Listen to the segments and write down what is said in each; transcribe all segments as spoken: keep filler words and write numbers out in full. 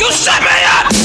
You set me up!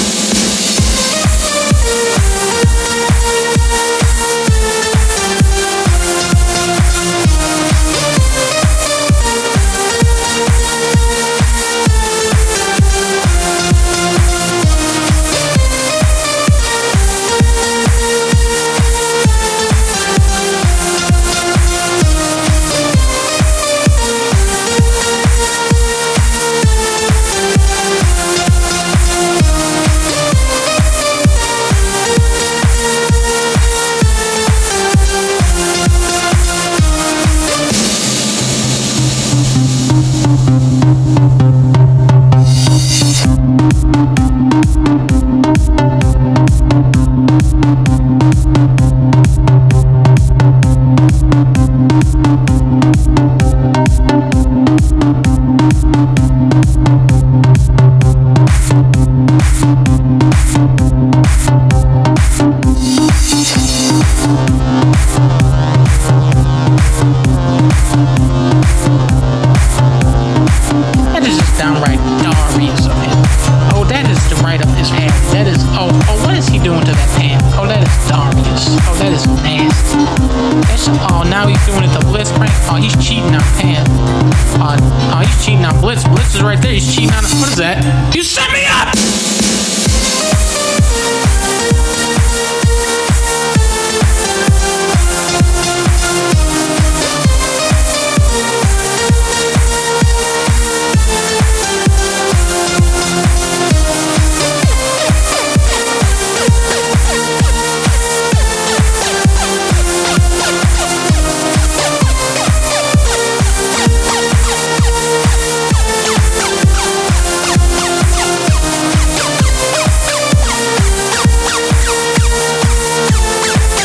That is just downright glorious of him. Oh, that is the right of his hand. That is, oh, oh, what is he doing to that pan? Oh, that is glorious. Oh, that is nasty. That's, oh, now he's doing it to Blitz prank. Oh, he's cheating on Pan. Uh, oh, he's cheating on Blitz. Blitz is right there. He's cheating on, what is that? You set me up!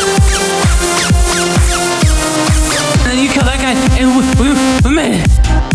Man.